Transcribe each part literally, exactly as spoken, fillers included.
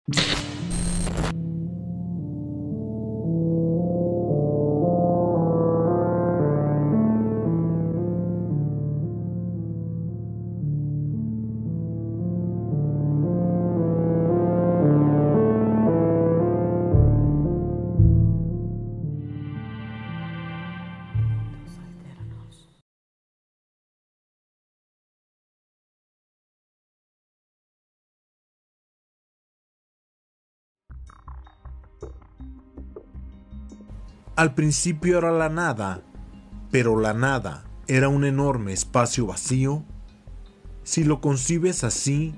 Al principio era la nada, pero la nada era un enorme espacio vacío. Si lo concibes así,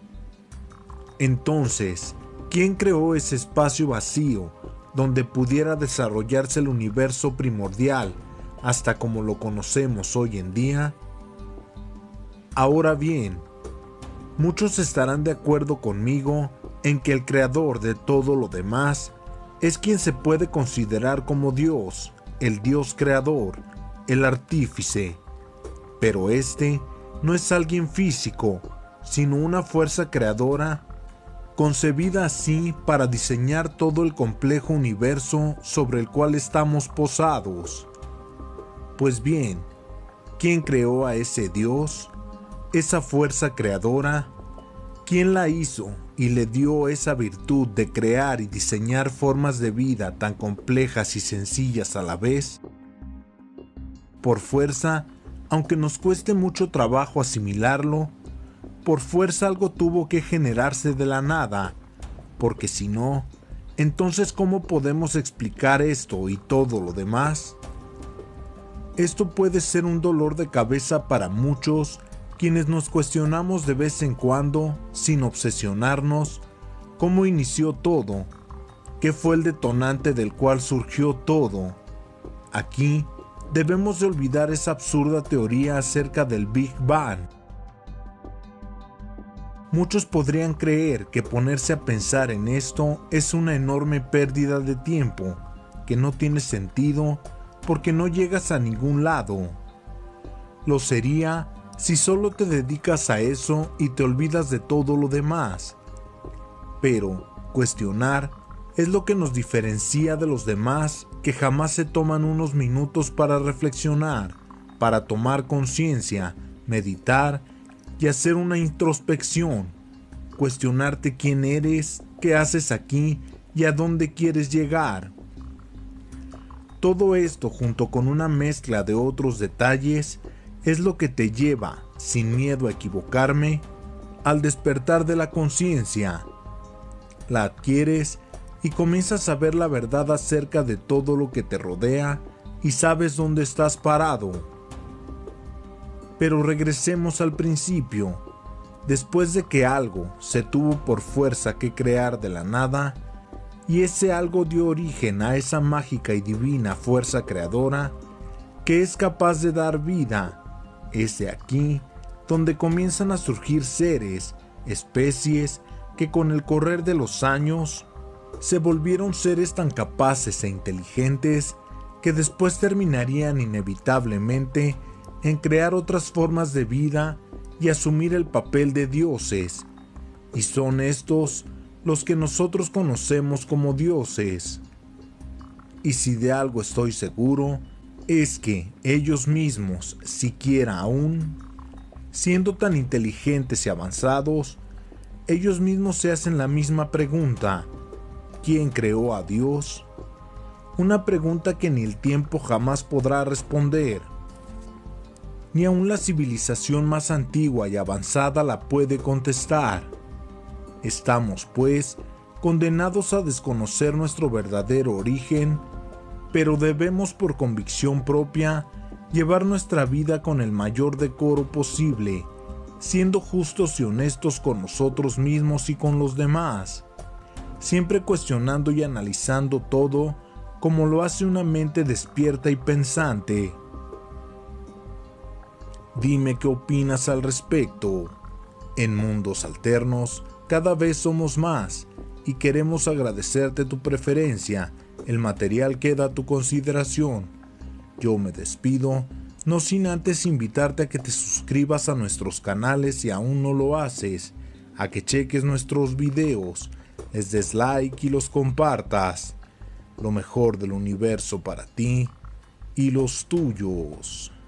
entonces, ¿quién creó ese espacio vacío donde pudiera desarrollarse el universo primordial hasta como lo conocemos hoy en día? Ahora bien, muchos estarán de acuerdo conmigo en que el creador de todo lo demás es quien se puede considerar como Dios, el Dios creador, el artífice. Pero este no es alguien físico, sino una fuerza creadora concebida así para diseñar todo el complejo universo sobre el cual estamos posados. Pues bien, ¿quién creó a ese Dios, esa fuerza creadora? ¿Quién la hizo y le dio esa virtud de crear y diseñar formas de vida tan complejas y sencillas a la vez? Por fuerza, aunque nos cueste mucho trabajo asimilarlo, por fuerza algo tuvo que generarse de la nada, porque si no, entonces ¿cómo podemos explicar esto y todo lo demás? Esto puede ser un dolor de cabeza para muchos, quienes nos cuestionamos de vez en cuando, sin obsesionarnos, cómo inició todo, qué fue el detonante del cual surgió todo. Aquí debemos de olvidar esa absurda teoría acerca del Big Bang. Muchos podrían creer que ponerse a pensar en esto es una enorme pérdida de tiempo, que no tiene sentido porque no llegas a ningún lado. Lo sería si solo te dedicas a eso y te olvidas de todo lo demás. Pero cuestionar es lo que nos diferencia de los demás, que jamás se toman unos minutos para reflexionar, para tomar conciencia, meditar y hacer una introspección, cuestionarte quién eres, qué haces aquí y a dónde quieres llegar. Todo esto, junto con una mezcla de otros detalles, es lo que te lleva, sin miedo a equivocarme, al despertar de la conciencia. La adquieres y comienzas a ver la verdad acerca de todo lo que te rodea y sabes dónde estás parado. Pero regresemos al principio. Después de que algo se tuvo por fuerza que crear de la nada, y ese algo dio origen a esa mágica y divina fuerza creadora que es capaz de dar vida, es de aquí donde comienzan a surgir seres, especies que con el correr de los años se volvieron seres tan capaces e inteligentes que después terminarían inevitablemente en crear otras formas de vida y asumir el papel de dioses, y son estos los que nosotros conocemos como dioses. Y si de algo estoy seguro, es que ellos mismos, siquiera aún, siendo tan inteligentes y avanzados, ellos mismos se hacen la misma pregunta: ¿quién creó a Dios? Una pregunta que ni el tiempo jamás podrá responder. Ni aun la civilización más antigua y avanzada la puede contestar. Estamos, pues, condenados a desconocer nuestro verdadero origen, pero debemos por convicción propia llevar nuestra vida con el mayor decoro posible, siendo justos y honestos con nosotros mismos y con los demás, siempre cuestionando y analizando todo como lo hace una mente despierta y pensante. Dime qué opinas al respecto. En Mundos Alternos cada vez somos más y queremos agradecerte tu preferencia. El material queda a tu consideración. Yo me despido, no sin antes invitarte a que te suscribas a nuestros canales si aún no lo haces, a que cheques nuestros videos, les des like y los compartas. Lo mejor del universo para ti y los tuyos.